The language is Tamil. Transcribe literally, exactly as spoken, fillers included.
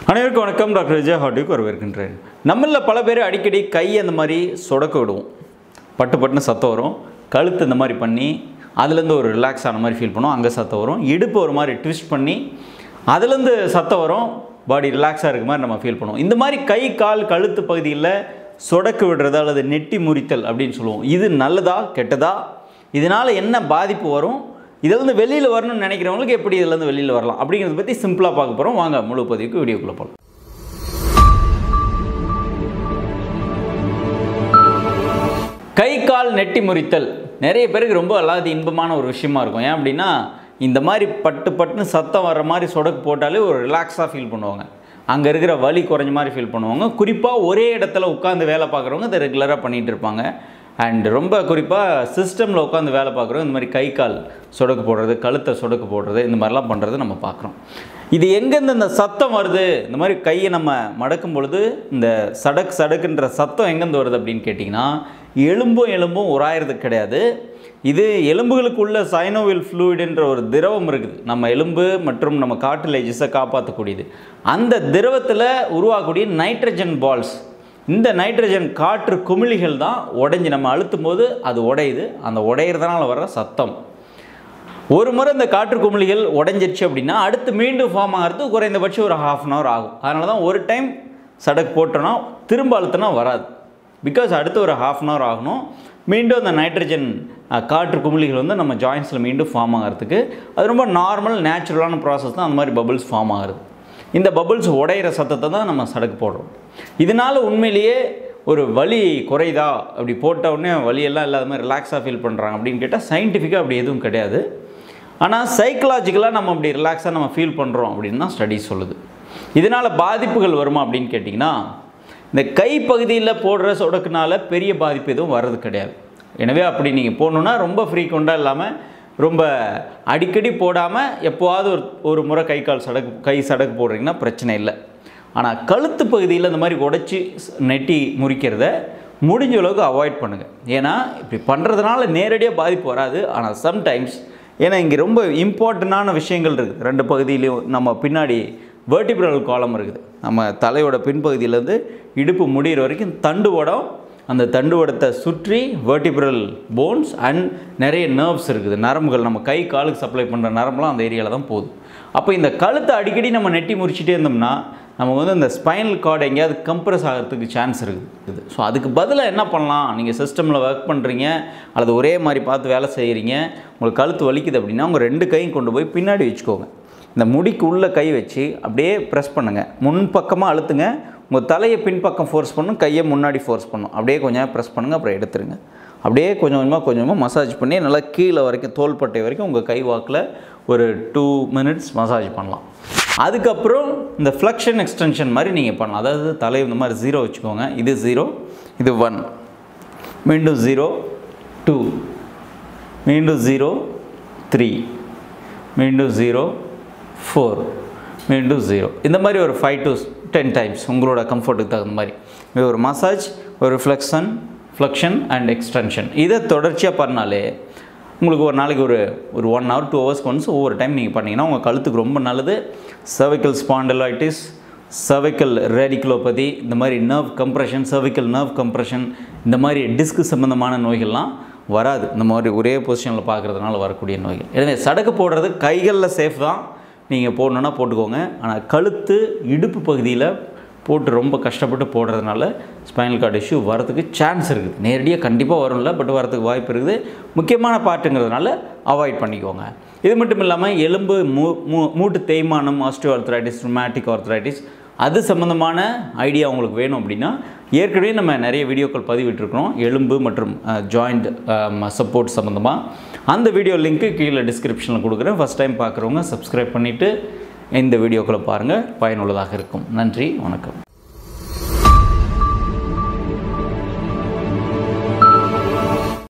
அனைவருக்கும் வணக்கம். டாக்டர் ஜே ஹாட்டுக்கு வரவேற்கின்றேன். நம்மளில் பல பேர் அடிக்கடி கை அந்த மாதிரி சொடக்க விடுவோம், பட்டு பட்டுன்னு சத்தம் வரும். கழுத்து இந்த மாதிரி பண்ணி அதுலேருந்து ஒரு ரிலாக்ஸ் ஆன மாதிரி ஃபீல் பண்ணுவோம், அங்கே சத்தம் வரும். இடுப்பு ஒரு மாதிரி ட்விஸ்ட் பண்ணி அதுலேருந்து சத்தம் வரும், பாடி ரிலாக்ஸாக இருக்க மாதிரி நம்ம ஃபீல் பண்ணுவோம். இந்த மாதிரி கை கால் கழுத்து பகுதியில் சொடக்கு விடுறது அல்லது நெட்டி முறித்தல் அப்படின்னு சொல்லுவோம். இது நல்லதா கெட்டதா, இதனால் என்ன பாதிப்பு வரும், இதிலேருந்து வெளியில் வரணும்னு நினைக்கிறவங்களுக்கு எப்படி இதிலேருந்து வெளியில் வரலாம் அப்படிங்கிறத பற்றி சிம்பிளாக பார்க்க போகிறோம். வாங்க முழு பதிவுக்கு வீடியோக்குள்ளே போகலாம். கை கால் நெட்டி முறித்தல் நிறைய பேருக்கு ரொம்ப அல்லாத இன்பமான ஒரு விஷயமா இருக்கும். ஏன் அப்படின்னா இந்த மாதிரி பட்டு பட்டுன்னு சத்தம் வர்ற மாதிரி சொடக்கு போட்டாலே ஒரு ரிலாக்ஸாக ஃபீல் பண்ணுவாங்க, அங்கே இருக்கிற வலி குறைஞ்ச மாதிரி ஃபீல் பண்ணுவாங்க. குறிப்பாக ஒரே இடத்துல உட்காந்து வேலை பார்க்குறவங்க இதை ரெகுலராக பண்ணிகிட்டு இருப்பாங்க. அண்ட் ரொம்ப குறிப்பாக சிஸ்டமில் உட்காந்து வேலை பார்க்குறோம், இந்த மாதிரி கை கால் சொடக்கு போடுறது, கழுத்தை சொடக்கு போடுறது, இந்த மாதிரிலாம் பண்ணுறது நம்ம பார்க்குறோம். இது எங்கேருந்து இந்த சத்தம் வருது, இந்த மாதிரி கையை நம்ம மடக்கும் பொழுது இந்த சடக்கு சடக்குன்ற சத்தம் எங்கேருந்து வருது அப்படின்னு கேட்டிங்கன்னா, எலும்பும் எலும்பும் உராயிறது கிடையாது. இது எலும்புகளுக்குள்ள சைனோவில் ஃப்ளூயிடுன்ற ஒரு திரவம் இருக்குது, நம்ம எலும்பு மற்றும் நம்ம கார்டிலேஜஸை காப்பாற்றக்கூடியது. அந்த திரவத்தில் உருவாகக்கூடிய நைட்ரஜன் பால்ஸ், இந்த நைட்ரஜன் காற்று குமிழிகள் தான் உடைஞ்சி நம்ம அழுத்தும் போது அது உடையுது. அந்த உடையிறதுனால வர்ற சத்தம். ஒரு முறை இந்த காற்று குமிழிகள் உடைஞ்சிருச்சு அப்படின்னா அடுத்து மீண்டும் ஃபார்ம் ஆகிறது குறைந்தபட்சம் ஒரு ஹாஃப் அன் ஹவர் ஆகும். அதனால தான் ஒரு டைம் சடக்கு போட்டோன்னா திரும்ப அழுத்தினா வராது. பிகாஸ் அடுத்து ஒரு ஹாஃப் அன் ஹவர் ஆகணும் மீண்டும் அந்த நைட்ரஜன் காற்று குமிழிகள் வந்து நம்ம ஜாயின்ஸில் மீண்டும் ஃபார்ம் ஆகிறதுக்கு. அது ரொம்ப நார்மல் நேச்சுரலான ப்ராசஸ் தான் அந்த மாதிரி பபுள்ஸ் ஃபார்ம் ஆகிறது. இந்த பபுள்ஸ் உடையிற சத்தத்தை தான் நம்ம சடக்கு போடுறோம். இதனால் உண்மையிலேயே ஒரு வலி குறைதா, அப்படி போட்ட உடனே வலியெல்லாம் இல்லாத மாதிரி ரிலாக்ஸாக ஃபீல் பண்ணுறாங்க அப்படின்னு கேட்டால் சயின்டிஃபிக்காக அப்படி எதுவும் கிடையாது. ஆனால் சைக்கலாஜிக்கலாக நம்ம அப்படி ரிலாக்ஸாக நம்ம ஃபீல் பண்ணுறோம் அப்படின்னு தான் ஸ்டடீஸ் சொல்லுது. இதனால் பாதிப்புகள் வருமா அப்படின்னு கேட்டிங்கன்னா, இந்த கை பகுதியில் போடுற சொடக்குனால பெரிய பாதிப்பு எதுவும் வர்றது கிடையாது. எனவே அப்படி நீங்கள் போடணுன்னா ரொம்ப ஃப்ரீக்வெண்ட்டாக இல்லாமல் ரொம்ப அடிக்கடி போடாமல் எப்போவாவது ஒரு ஒரு முறை கை கால் சடக்கு கை சடக்கு போடுறீங்கன்னா பிரச்சனை இல்லை. ஆனால் கழுத்து பகுதியில் இந்த மாதிரி உடைச்சி நெட்டி முறிக்கிறத முடிஞ்ச அளவுக்கு அவாய்ட் பண்ணுங்கள். ஏன்னா இப்படி பண்ணுறதுனால நேரடியாக பாதிப்பு வராது. ஆனால் சம்டைம்ஸ் ஏன்னா இங்கே ரொம்ப இம்பார்ட்டண்டான விஷயங்கள் இருக்குது. ரெண்டு பகுதியிலையும் நம்ம பின்னாடி வெர்டிபிரல் காலம் இருக்குது, நம்ம தலையோட பின்பகுதியிலேருந்து இடுப்பு முடிகிற வரைக்கும் தண்டுவடம், அந்த தண்டுவடத்தை சுற்றி வெர்டிபிரல் போன்ஸ் அண்ட் நிறைய நர்வ்ஸ் இருக்குது, நரம்புகள். நம்ம கை காலுக்கு சப்ளை பண்ணுற நரம்புலாம் அந்த ஏரியாவில் தான் போகுது. அப்போ இந்த கழுத்தை அடிக்கடி நம்ம நெட்டி முறிச்சிட்டே இருந்தோம்னா நமக்கு வந்து இந்த ஸ்பைனல் கார்டு எங்கேயாவது கம்ப்ரெஸ் ஆகிறதுக்கு சான்ஸ் இருக்குது. ஸோ அதுக்கு பதிலாக என்ன பண்ணலாம், நீங்கள் சிஸ்டமில் ஒர்க் பண்ணுறீங்க அல்லது ஒரே மாதிரி பார்த்து வேலை செய்கிறீங்க, உங்களுக்கு கழுத்து வலிக்குது அப்படின்னா உங்கள் ரெண்டு கையும் கொண்டு போய் பின்னாடி வச்சுக்கோங்க. இந்த முடிக்கு உள்ளே கை வச்சு அப்படியே ப்ரெஸ் பண்ணுங்கள், முன்பக்கமாக அழுத்துங்க. உங்கள் தலையை பின்பக்கம் ஃபோர்ஸ் பண்ணும், கையை முன்னாடி ஃபோர்ஸ் பண்ணும். அப்படியே கொஞ்சம் ப்ரெஸ் பண்ணுங்கள், அப்புறம் எடுத்துருங்க. அப்படியே கொஞ்சம் கொஞ்சமாக கொஞ்சம் கொஞ்சமாக மசாஜ் பண்ணி நல்லா கீழே வரைக்கும் தோள்பட்டை வரைக்கும் உங்கள் கை வாக்கில் ஒரு டூ மினிட்ஸ் மசாஜ் பண்ணலாம். அதுக்கப்புறம் இந்த ஃப்ளெக்ஷன் எக்ஸ்டென்ஷன் மாதிரி நீங்கள் பண்ணலாம். அதாவது தலை இந்த மாதிரி ஜீரோ வச்சுக்கோங்க, இது ஜீரோ, இது ஒன், மீண்டும் ஜீரோ, டூ, மீண்டும் ஜீரோ, த்ரீ, மீண்டும் ஜீரோ, ஃபோர், மீண்டும் ஜீரோ. இந்த மாதிரி ஒரு ஃபைவ் டு டென் டைம்ஸ் உங்களோட கம்ஃபர்ட்டுக்கு தகுந்த மாதிரி இது ஒரு மசாஜ், ஒரு ஃப்ளெக்ஷன் ஃப்ளெக்ஷன் அண்ட் எக்ஸ்டென்ஷன். இதை தொடர்ச்சியாக பண்ணாலே உங்களுக்கு ஒரு நாளைக்கு ஒரு ஒரு ஒன் ஹவர் டூ ஹவர்ஸ்க்கு ஒன்ஸ் ஒவ்வொரு டைம் நீங்கள் பண்ணிங்கன்னா உங்கள் கழுத்துக்கு ரொம்ப நல்லது. சர்விக்கல் ஸ்பாண்டலைட்டிஸ், சர்விக்கல் ரேடிகுலோபதி, இந்த மாதிரி nerve compression, cervical nerve compression, இந்த மாதிரி டிஸ்க் சம்மந்தமான நோய்கள்லாம் வராது இந்த மாதிரி ஒரே பொசிஷனில் பார்க்குறதுனால வரக்கூடிய நோய்கள். எனவே சடக்கு போடுறது கைகளில் சேஃப் தான், நீங்கள் போடணுன்னா போட்டுக்கோங்க. ஆனால் கழுத்து இடுப்பு பகுதியில் போட்டு ரொம்ப கஷ்டப்பட்டு போடுறதுனால ஸ்பைனல் கார்டு இஷ்யூ வரதுக்கு சான்ஸ் இருக்குது. நேரடியாக கண்டிப்பாக வரும்ல, பட் வரதுக்கு வாய்ப்பு இருக்குது. முக்கியமான பார்ட்டுங்கிறதுனால அவாய்ட் பண்ணிக்கோங்க. இது மட்டும் இல்லாமல் எலும்பு மூ மூட்டு தேய்மானம், ஆஸ்டியோ ஆர்த்ரைட்டிஸ், ருமேட்டிக் ஆர்த்ரைட்டிஸ், அது சம்மந்தமான ஐடியா உங்களுக்கு வேணும் அப்படின்னா ஏற்கனவே நம்ம நிறைய வீடியோக்கள் பதிவிட்டிருக்கிறோம் எலும்பு மற்றும் ஜாயிண்ட் சப்போர்ட் சம்மந்தமாக. அந்த வீடியோ லிங்க்கு கீழே டிஸ்கிரிப்ஷனில் கொடுக்குறேன். ஃபஸ்ட் டைம் பார்க்குறவங்க சப்ஸ்கிரைப் பண்ணிவிட்டு இந்த வீடியோக்களை பாருங்கள், பயனுள்ளதாக இருக்கும். நன்றி, வணக்கம்.